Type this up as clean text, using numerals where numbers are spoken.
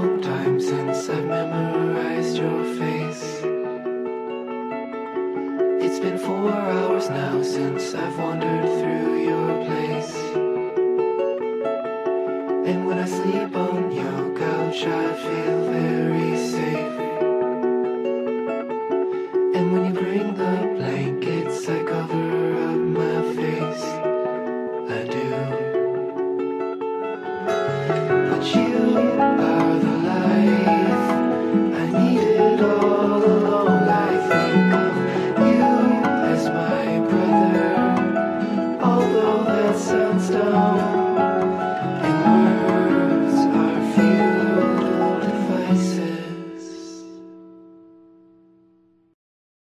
long time since I've memorized your face. It's been 4 hours now since I've wandered through your place. And when I sleep on your couch I feel